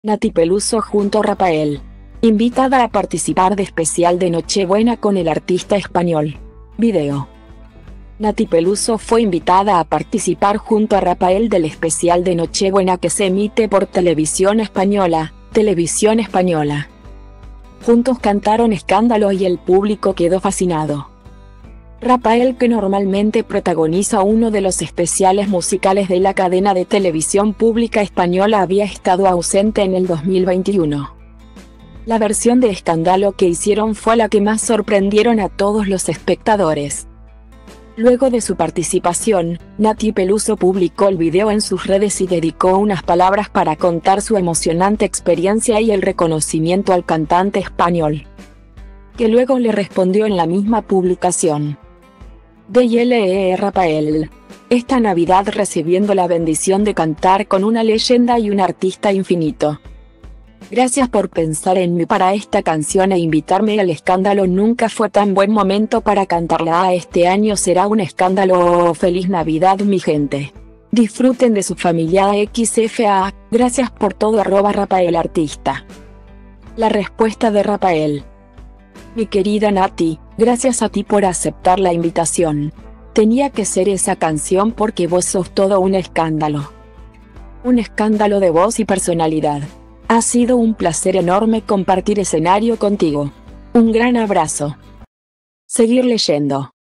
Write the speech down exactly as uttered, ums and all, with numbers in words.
Nati Peluso junto a Raphael. Invitada a participar de especial de Nochebuena con el artista español. Video. Nati Peluso fue invitada a participar junto a Raphael del especial de Nochebuena que se emite por Televisión Española, Televisión Española. Juntos cantaron Escándalo y el público quedó fascinado. Raphael, que normalmente protagoniza uno de los especiales musicales de la cadena de televisión pública española, había estado ausente en el dos mil veintiuno. La versión de Escándalo que hicieron fue la que más sorprendieron a todos los espectadores. Luego de su participación, Nati Peluso publicó el video en sus redes y dedicó unas palabras para contar su emocionante experiencia y el reconocimiento al cantante español, que luego le respondió en la misma publicación. D L E Raphael. Esta Navidad recibiendo la bendición de cantar con una leyenda y un artista infinito. Gracias por pensar en mí para esta canción e invitarme al escándalo. Nunca fue tan buen momento para cantarla. Este año será un escándalo. Feliz Navidad, mi gente. Disfruten de su familia X F A. Gracias por todo. Arroba Raphael Artista. La respuesta de Raphael. Mi querida Nati, gracias a ti por aceptar la invitación. Tenía que ser esa canción porque vos sos todo un escándalo. Un escándalo de voz y personalidad. Ha sido un placer enorme compartir escenario contigo. Un gran abrazo. Seguir leyendo.